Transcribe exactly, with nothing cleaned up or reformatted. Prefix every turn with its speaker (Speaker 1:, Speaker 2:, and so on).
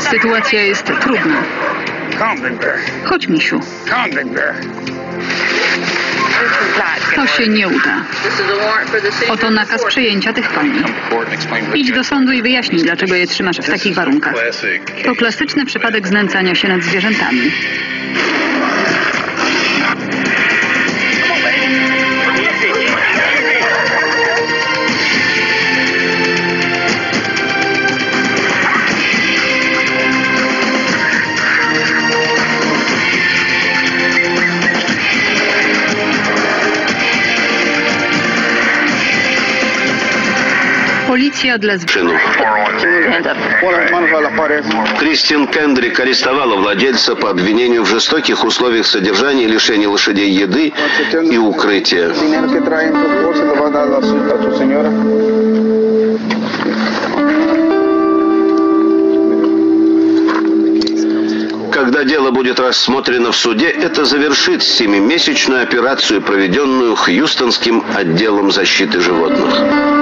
Speaker 1: Sytuacja jest trudna. Chodź, misiu. To się nie uda. Oto nakaz przejęcia tych koni. Idź do sądu i wyjaśnij, dlaczego je trzymasz w takich warunkach. To klasyczny przypadek znęcania się nad zwierzętami. Policja dla zwierząt.
Speaker 2: Кристин Кендрик арестовала владельца по обвинению в жестоких условиях содержания и лишения лошадей еды и укрытия. Когда дело будет рассмотрено в суде, это завершит семимесячную операцию, проведенную Хьюстонским отделом защиты животных.